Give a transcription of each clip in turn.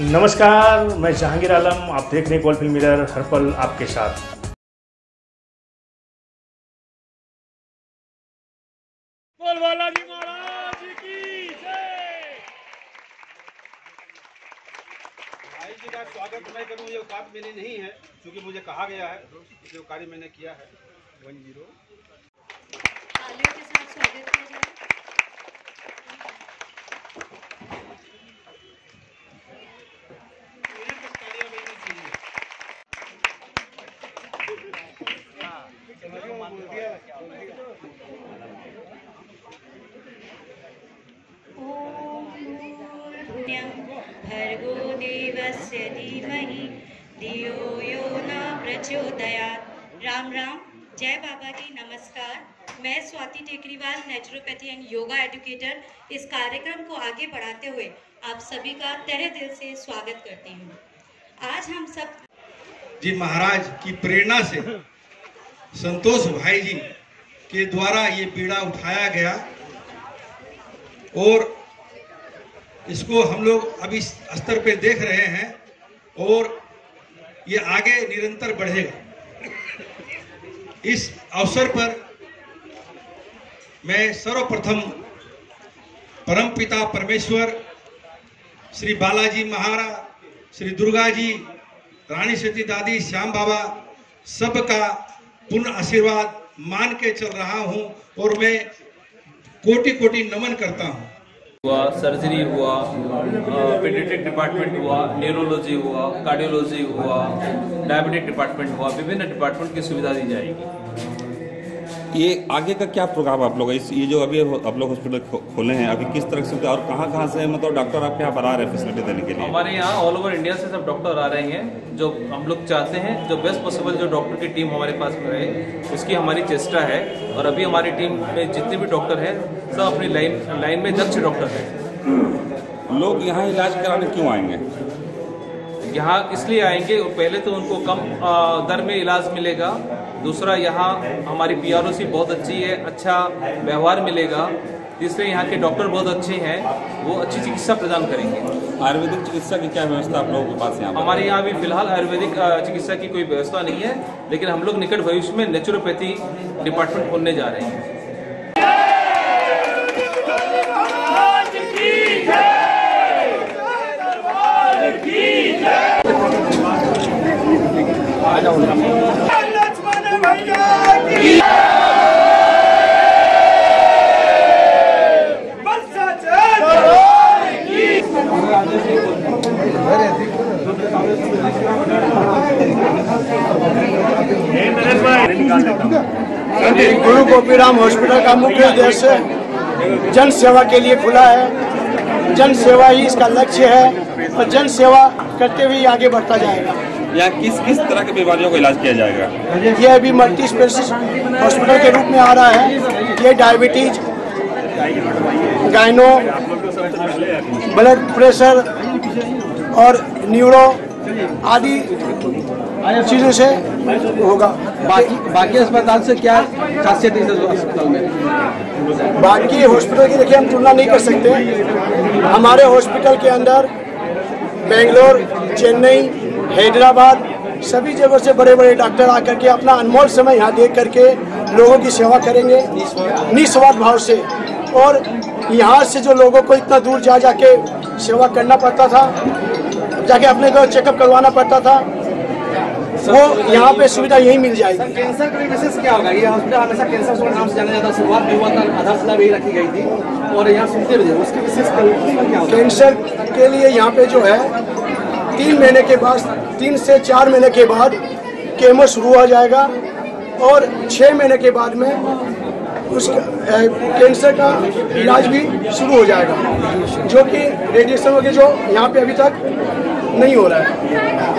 नमस्कार, मैं जहांगीर आलम। आप देख रहे हैं गोल्ड फिल्म मिरर, हर पल आपके साथ। बोल बालाजी महाराज की जय। भाई जी का स्वागत मैं करूं, ये बात मेरी नहीं है, क्योंकि मुझे कहा गया है, जो कार्य मैंने किया है 10 तालियों के साथ स्वागत किया जाए। भर्गो देवस्य धीमहि धियो यो न प्रचोदयात्। राम राम, जय बाबा जी, नमस्कार। मैं Swati Tekriwal, naturopathy and yoga educator, इस कार्यक्रम को आगे बढ़ाते हुए आप सभी का तहे दिल से स्वागत करती हूँ। आज हम सब जी महाराज की प्रेरणा से संतोष भाई जी के द्वारा ये पीड़ा उठाया गया और इसको हम लोग अभी स्तर पे देख रहे हैं और ये आगे निरंतर बढ़ेगा। इस अवसर पर मैं सर्वप्रथम परमपिता परमेश्वर, श्री बालाजी महाराज, श्री दुर्गा जी, रानी सती दादी, श्याम बाबा, सबका पूर्ण आशीर्वाद मान के चल रहा हूं और मैं कोटि कोटि नमन करता हूं। हुआ, सर्जरी हुआ, पीडियाट्रिक डिपार्टमेंट हुआ, न्यूरोलॉजी हुआ, कार्डियोलॉजी हुआ, डायबिटिक डिपार्टमेंट हुआ, विभिन्न डिपार्टमेंट की सुविधा दी जाएगी। ये आगे का क्या प्रोग्राम आप लोग ये जो अभी आप लोग हॉस्पिटल खोले हैं, अभी किस तरह से और कहाँ से मतलब डॉक्टर आपके यहाँ पर आ रहे हैं फैसिलिटी देने के लिए? हमारे यहाँ ऑल ओवर इंडिया से सब डॉक्टर आ रहे हैं। जो हम लोग चाहते हैं जो बेस्ट पॉसिबल जो डॉक्टर की टीम हमारे पास में रहे, उसकी हमारी चेष्टा है। और अभी हमारी टीम में जितने भी डॉक्टर हैं सब अपनी लाइन में दक्ष डॉक्टर हैं। लोग यहाँ इलाज कराने क्यों आएंगे? यहाँ इसलिए आएंगे, पहले तो उनको कम दर में इलाज मिलेगा। दूसरा, यहाँ हमारी PROC बहुत अच्छी है, अच्छा व्यवहार मिलेगा। तीसरे, यहाँ के डॉक्टर बहुत अच्छे हैं, वो अच्छी चिकित्सा प्रदान करेंगे। आयुर्वेदिक चिकित्सा की क्या व्यवस्था आप लोगों के पास यहाँ? हमारे यहाँ अभी फिलहाल आयुर्वेदिक चिकित्सा की कोई व्यवस्था नहीं है, लेकिन हम लोग निकट भविष्य में नेचुरोपैथी डिपार्टमेंट खोलने जा रहे हैं। गुरु गोपीराम हॉस्पिटल का मुख्य उद्देश्य जन सेवा के लिए खुला है। जन सेवा ही इसका लक्ष्य है और जन सेवा करते हुए आगे बढ़ता जाएगा। यहाँ किस किस तरह की बीमारियों का इलाज किया जाएगा? ये अभी मल्टी स्पेशलिस्ट हॉस्पिटल के रूप में आ रहा है। ये डायबिटीज, गायनो, ब्लड प्रेशर और न्यूरो आदि चीजों से होगा। बाकी अस्पताल से क्या खासियत है इस अस्पताल में? बाकी हॉस्पिटल की देखिए हम तुलना नहीं कर सकते। हमारे हॉस्पिटल के अंदर बेंगलोर, चेन्नई, हैदराबाद सभी जगह से बड़े बड़े डॉक्टर आकर के अपना अनमोल समय यहाँ देख करके लोगों की सेवा करेंगे निस्वार्थ भाव से। और यहाँ से जो लोगों को इतना दूर जा जाके सेवा करना पड़ता था, जाके अपने को चेकअप करवाना पड़ता था, वो यहाँ पे सुविधा यही मिल जाएगी। कैंसर का विशेष क्या होगा? ये हॉस्पिटल हमेशा कैंसर के नाम से जाना जाता, शुरुआत भी हुआ था, आधारशिला भी रखी गई थी और यहाँ सुनते भी थे। उसकी विशेष क्या होगा? कैंसर के लिए यहाँ पे जो है 3 महीने के बाद, 3 से 4 महीने के बाद केमो शुरू हो जाएगा और 6 महीने के बाद में उस कैंसर का इलाज भी शुरू हो जाएगा, जो कि रेडिएशन वगैरह जो यहाँ पे अभी तक नहीं हो रहा है।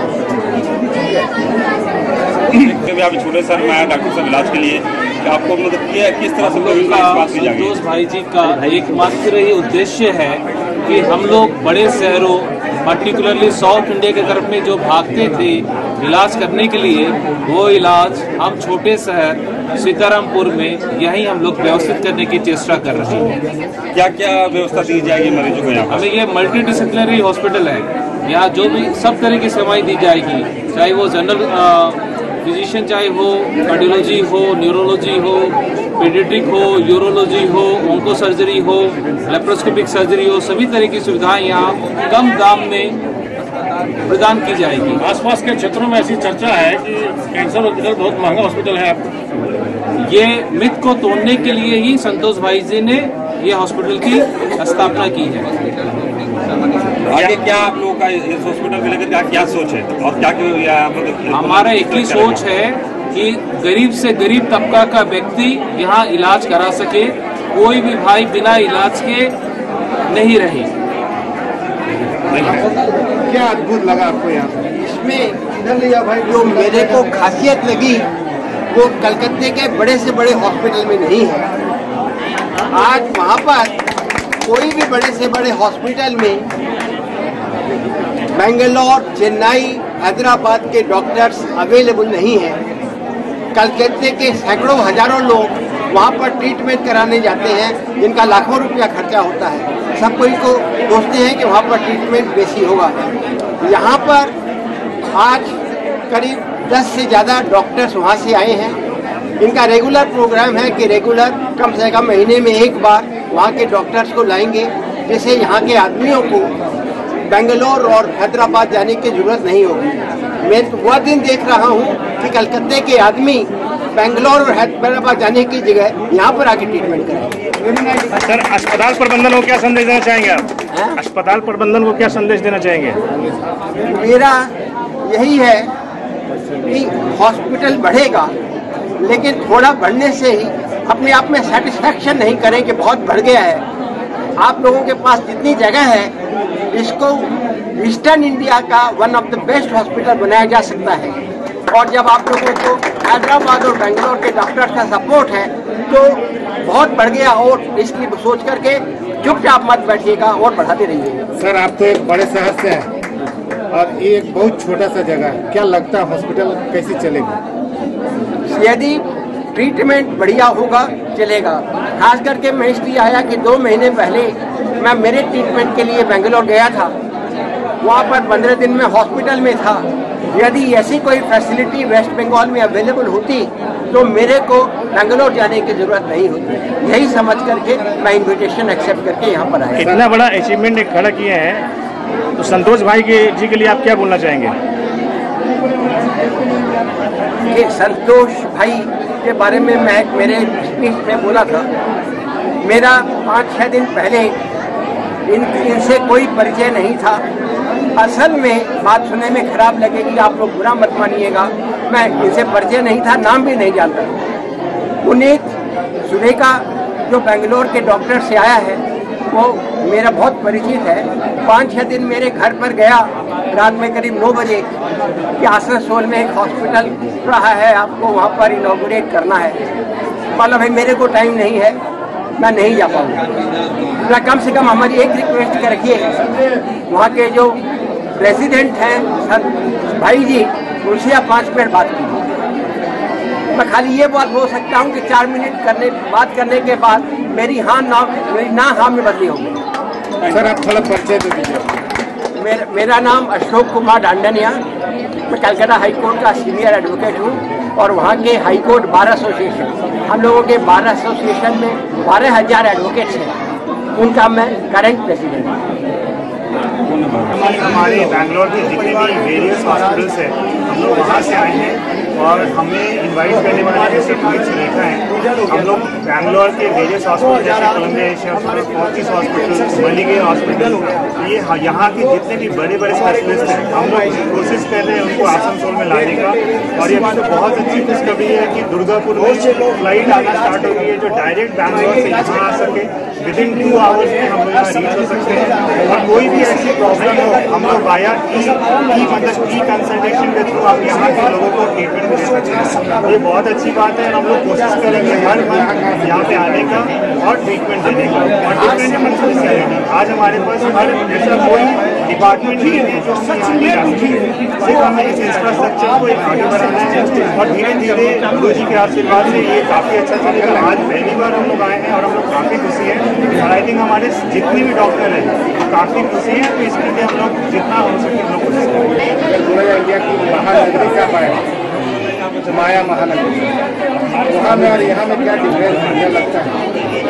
आप छोटे शहर में आए डॉक्टर साहब इलाज के लिए, तो आपको मतलब किस तरह से संतोष भाई जी का एकमात्र ये उद्देश्य है कि हम लोग बड़े शहरों, पर्टिकुलरली साउथ इंडिया की तरफ में जो भागते थे इलाज करने के लिए, वो इलाज हम छोटे शहर सीतारामपुर में यहीं हम लोग व्यवस्थित करने की चेष्टा कर रहे हैं। क्या क्या व्यवस्था दी जाएगी मरीजों को यहाँ? हमें ये मल्टी डिसिप्लिनरी हॉस्पिटल है, यहाँ जो भी सब तरह की सेवाएं दी जाएगी, चाहे वो जनरल फिजिशियन चाहे हो, कार्डियोलॉजी हो, न्यूरोलॉजी हो, पीडियाट्रिक हो, यूरोलॉजी हो, ऑन्को सर्जरी हो, लेप्रोस्कोपिक सर्जरी हो, सभी तरह की सुविधाएं यहाँ कम दाम में प्रदान की जाएगी। आसपास के क्षेत्रों में ऐसी चर्चा है कि कैंसर हॉस्पिटल बहुत महंगा हॉस्पिटल है आपका। ये मिथ को तोड़ने के लिए ही संतोष भाई जी ने ये हॉस्पिटल की स्थापना की है। आगे क्या आप लोगों का इस हॉस्पिटल को लेकर क्या सोच है और क्या आप लोग? हमारा एक ही सोच है कि गरीब से गरीब तबका का व्यक्ति यहाँ इलाज करा सके, कोई भी भाई बिना इलाज के नहीं रहे। क्या अद्भुत लगा आपको यहाँ पे? इसमें भाई जो मेरे को खासियत लगी वो कलकत्ते के बड़े से बड़े हॉस्पिटल में नहीं है। आज वहाँ पर कोई भी बड़े से बड़े हॉस्पिटल में बेंगलोर, चेन्नई, हैदराबाद के डॉक्टर्स अवेलेबल नहीं हैं। कलकत्ते के सैकड़ों हजारों लोग वहाँ पर ट्रीटमेंट कराने जाते हैं, जिनका लाखों रुपया खर्चा होता है। सब कोई को सोचते हैं कि वहाँ पर ट्रीटमेंट बेसी होगा। यहाँ पर आज करीब 10 से ज़्यादा डॉक्टर्स वहाँ से आए हैं। इनका रेगुलर प्रोग्राम है कि रेगुलर कम से कम महीने में एक बार वहाँ के डॉक्टर्स को लाएंगे, जिससे यहाँ के आदमियों को बेंगलोर और हैदराबाद जाने की जरूरत नहीं होगी। मैं तो वह दिन देख रहा हूँ कि कलकत्ते के आदमी बेंगलोर और हैदराबाद जाने की जगह यहाँ पर आके ट्रीटमेंट करेंगे। सर, अस्पताल प्रबंधन को क्या संदेश देना चाहेंगे आप? अस्पताल प्रबंधन को क्या संदेश देना चाहेंगे? मेरा यही है कि हॉस्पिटल बढ़ेगा, लेकिन थोड़ा बढ़ने से ही अपने आप में सेटिस्फैक्शन नहीं करें कि बहुत बढ़ गया है। आप लोगों के पास जितनी जगह है, इसको ईस्टर्न इंडिया का one of the best hospital बनाया जा सकता है। और जब आप लोगों को हैदराबाद और बेंगलोर के डॉक्टर्स का सपोर्ट है तो बहुत बढ़ गया, और इसलिए सोच करके चुपचाप मत बैठिएगा और बढ़ाते रहिएगा। सर, आप तो एक बड़े शहर से हैं और ये एक बहुत छोटा सा जगह है, क्या लगता है हॉस्पिटल कैसे चलेगी? यदि ट्रीटमेंट बढ़िया होगा चलेगा। खास करके मैं इसलिए आया कि 2 महीने पहले मैं मेरे ट्रीटमेंट के लिए बेंगलोर गया था। वहाँ पर 15 दिन में हॉस्पिटल में था। यदि ऐसी कोई फैसिलिटी वेस्ट बंगाल में अवेलेबल होती तो मेरे को बेंगलोर जाने की जरूरत नहीं होती। यही समझ करके मैं इन्विटेशन एक्सेप्ट करके यहाँ पर आया। इतना बड़ा अचीवमेंट खड़ा किए हैं, तो संतोष भाई जी के लिए आप क्या बोलना चाहेंगे? ये संतोष भाई के बारे में मैं मेरे स्पीच में बोला था। मेरा 5-6 दिन पहले इनसे कोई परिचय नहीं था। असल में बात सुनने में खराब लगेगी, आप लोग बुरा मत मानिएगा, मैं इनसे परिचय नहीं था, नाम भी नहीं जानता। पुनीत सुरेखा जो बेंगलोर के डॉक्टर से आया है वो मेरा बहुत परिचित है। 5-6 दिन मेरे घर पर गया, रात में करीब 9 बजे कि आसनसोल में एक हॉस्पिटल रहा है, आपको वहाँ पर इनॉग्रेट करना है। बोला भाई मेरे को टाइम नहीं है, मैं नहीं जा पाऊँगा। कम से कम हमारी एक रिक्वेस्ट कर रखिए, वहाँ के जो रेजिडेंट हैं सर भाई जी, उनसे आप 5 मिनट बात कीजिए। मैं खाली ये बात बोल सकता हूँ कि 4 मिनट बात करने के बाद मेरी ना हाँ में बदली हो गई। सर, आप थोड़ा परिचय दे दीजिए। मेरा नाम अशोक कुमार डांडनिया, मैं कलकत्ता हाई कोर्ट का सीनियर एडवोकेट हूँ और वहाँ के हाई कोर्ट बार एसोसिएशन, हम लोगों के बार एसोसिएशन में 12,000 एडवोकेट्स हैं, उनका मैं करंट प्रेसिडेंट हूँ। हमारे बैंगलोर के जितने भी वेरियस हॉस्पिटल्स हैं, हम लोग वहाँ से आए हैं और हमें इनवाइट करने वाले जैसे पुनीत सुरेखा हैं। हम लोग बैंगलोर के वेरियस हॉस्पिटल जैसे Columbia Asia hospital, Fortis hospital, Malige hospital, ये यहाँ के जितने भी बड़े बड़े स्पेशलिस्ट हैं, हम लोग कोशिश कर रहे हैं उनको आसनसोल में लाने का। और ये तो बहुत अच्छी खुशखबरी है कि दुर्गापुर में फ्लाइट आना स्टार्ट हो गई है, जो डायरेक्ट बैंगलोर से यहाँ आ सके। विदिन 2 आवर्स में हम लोग यहाँ रीच हो सकते हैं। और कोई भी ऐसी प्रॉब्लम हो, हम लोग वाया ई कंसल्टेशन के थ्रू आप यहाँ के लोगों को ट्रीटमेंट दे सकें। तो ये बहुत अच्छी बात है। हम लोग कोशिश करेंगे हर मंथ यहाँ पे आने का और ट्रीटमेंट देने का और डिफरेंट डिफरेंट स्पेशलिटी। आज हमारे पास हर ऐसा कोई डिपार्टमेंट नहीं है जो सिर्फ हमें इस इंफ्रास्ट्रक्चर को एक आगे बढ़ाना है और धीरे धीरे गुरु जी के आशीर्वाद से ये काफ़ी अच्छा चलेगा। आज पहली बार हम लोग आए हैं और हम लोग काफ़ी खुशी हैं और आई थिंक हमारे जितने भी डॉक्टर हैं काफ़ी खुशी हैं। तो इसके लिए हम लोग जितना हो सके हम लोग कोशिश करेंगे। इंडिया की महानगरी क्या पाएगा माया महानगरी, वहाँ में और यहाँ में क्या डिफरेंस मुझे लगता है?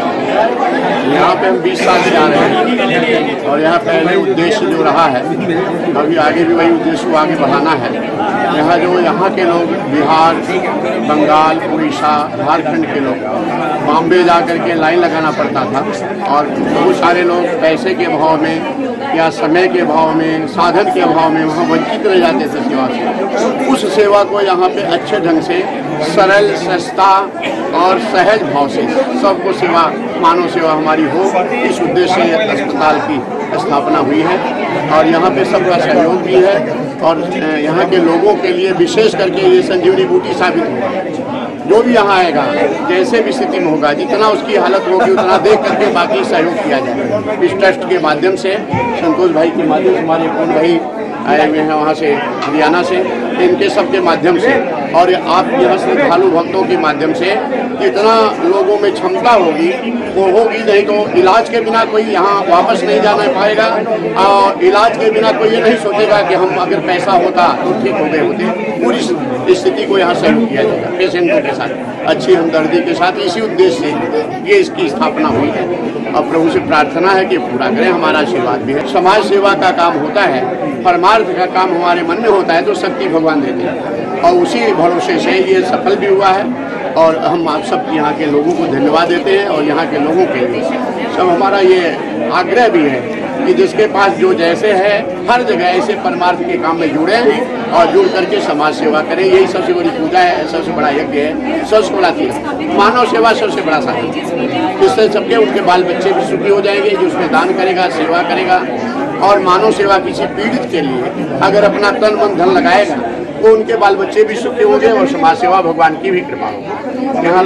यहाँ पे हम 20 साल से आ रहे हैं और यहाँ पहले उद्देश्य जो रहा है अभी आगे भी वही उद्देश्य को आगे बढ़ाना है। यहाँ के लोग बिहार, बंगाल, उड़ीसा, झारखंड के लोग बॉम्बे जा कर के लाइन लगाना पड़ता था और बहुत सारे लोग पैसे के अभाव में या समय के अभाव में, साधन के अभाव में वहाँ वंचित रह जाते थे सेवा से। उस सेवा को यहाँ पे अच्छे ढंग से सरल, सस्ता और सहज भाव से सबको सेवा, मानव सेवा हमारी हो, इस उद्देश्य से अस्पताल की स्थापना हुई है और यहाँ पे सबका सहयोग भी है और यहाँ के लोगों के लिए विशेष करके ये संजीवनी बूटी साबित होगा। जो भी यहाँ आएगा जैसे भी स्थिति में होगा, जितना उसकी हालत होगी उतना देख करके बाकी सहयोग किया जाएगा। इस ट्रस्ट के माध्यम से, संतोष भाई के माध्यम से, हमारे पूर्ण भाई आए हुए हैं वहाँ से हरियाणा से, इनके सबके माध्यम से और आप यहाँ श्रद्धालु भक्तों के माध्यम से इतना लोगों में क्षमता होगी वो होगी। नहीं तो इलाज के बिना कोई यहाँ वापस नहीं जाना पाएगा और इलाज के बिना कोई ये नहीं सोचेगा कि हम अगर पैसा होता तो ठीक हो गए होते। पूरी स्थिति को यहाँ सहयोग किया जाएगा पेशेंटों के साथ, अच्छी हमदर्दी के साथ। इसी उद्देश्य से ये इसकी स्थापना हुई है और प्रभु से प्रार्थना है कि पूरा करें। हमारा आशीर्वाद भी है। समाज सेवा का काम होता है, परमार्थ का काम हमारे मन में होता है तो शक्ति भगवान देते हैं और उसी भरोसे से ये सफल भी हुआ है और हम आप सब यहाँ के लोगों को धन्यवाद देते हैं और यहाँ के लोगों के लिए सब हमारा ये आग्रह भी है कि जिसके पास जो जैसे है हर जगह ऐसे परमार्थ के काम में जुड़े और जुड़ करके समाज सेवा करें। यही सबसे बड़ी पूजा है, सबसे बड़ा यज्ञ है, सबसे बड़ा तीर्थ। मानव सेवा सबसे बड़ा साधन। इससे सबके उनके बाल बच्चे भी सुखी हो जाएंगे जो उसमें दान करेगा, सेवा करेगा। और मानव सेवा किसी पीड़ित के लिए अगर अपना तन मन धन लगाएगा तो उनके बाल बच्चे भी सुखी होंगे और समाज सेवा भगवान की भी कृपा होगी। यहाँ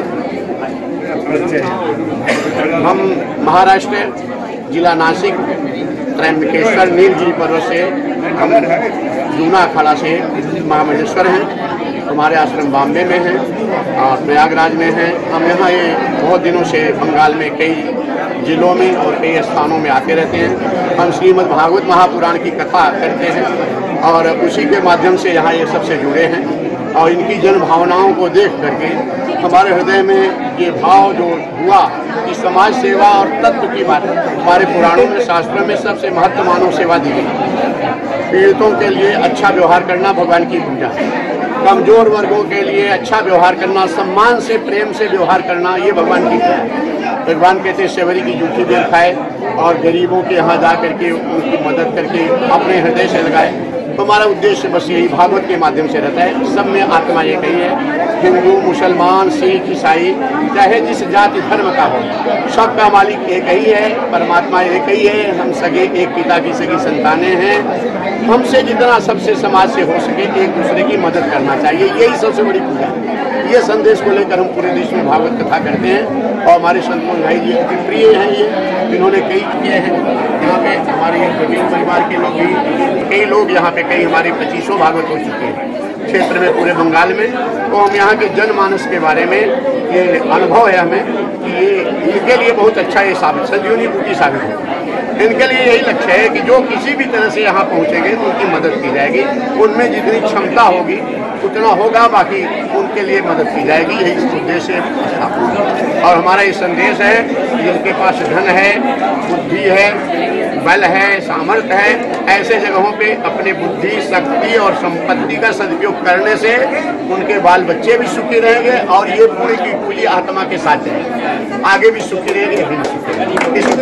हम महाराष्ट्र जिला नासिक त्रयंबकेश्वर नीलगिरी पर्वत से, हम जूना अखाड़ा से महामंडलेश्वर हैं। हमारे आश्रम बॉम्बे में है और प्रयागराज में है। हम यहाँ ये बहुत दिनों से बंगाल में कई जिलों में और कई स्थानों में आते रहते हैं। हम श्रीमद् भागवत महापुराण की कथा करते हैं और उसी के माध्यम से यहाँ ये सबसे जुड़े हैं और इनकी जन भावनाओं को देख करके हमारे हृदय में ये भाव जो हुआ कि समाज सेवा और तत्व की बात हमारे पुराणों में, शास्त्रों में सबसे महत्व मानव सेवा दी गई। पीड़ितों के लिए अच्छा व्यवहार करना भगवान की पूजा है। कमजोर वर्गों के लिए अच्छा व्यवहार करना, सम्मान से, प्रेम से व्यवहार करना, ये भगवान की पूजा है। भगवान कहते सेवरी की जूठी देर खाए और गरीबों के यहाँ जा करके उनकी मदद करके अपने हृदय से लगाए। तो हमारा उद्देश्य बस यही भागवत के माध्यम से रहता है। सब में आत्मा एक ही है, हिंदू, मुसलमान, सिख, ईसाई, चाहे जिस जाति धर्म का हो, सबका मालिक एक ही है, परमात्मा एक ही है। हम सगे एक पिता की सगी संतानें हैं। हमसे जितना सबसे समाज से हो सके एक दूसरे की मदद करना चाहिए, यही सबसे बड़ी पूजा है। ये संदेश को लेकर हम पूरे देश में भागवत कथा करते हैं और हमारे संतोष भाई जी अति प्रिय हैं। ये इन्होंने कई किए हैं यहाँ पे। हमारे पटेल परिवार के लोग भी, कई लोग यहाँ पे, कई हमारे 2500 भागवत हो चुके हैं क्षेत्र में, पूरे बंगाल में। तो हम यहाँ के जनमानस के बारे में ये अनुभव है हमें कि ये इनके लिए बहुत अच्छा ये साबित, संजीवनी बूटी साबित है। इनके लिए यही लक्ष्य है कि जो किसी भी तरह से यहाँ पहुँचेंगे तो उनकी मदद की जाएगी। उनमें जितनी क्षमता होगी उतना होगा, बाकी उनके लिए मदद की जाएगी। यही उद्देश्य है और हमारा ये संदेश है कि जिनके पास धन है, बुद्धि है, बल है, सामर्थ्य है, ऐसे जगहों पे अपनी बुद्धि, शक्ति और संपत्ति का सदुपयोग करने से उनके बाल बच्चे भी सुखी रहेंगे और ये पूरी की पूरी आत्मा के साथ रहेंगे, आगे भी सुखी रहेंगे, अभी भी सुखी रहेंगे। इस